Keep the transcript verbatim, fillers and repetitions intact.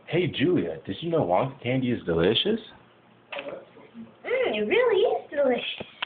Hey, Julia, did you know Wonka candy is delicious? Mmm, it really is delicious.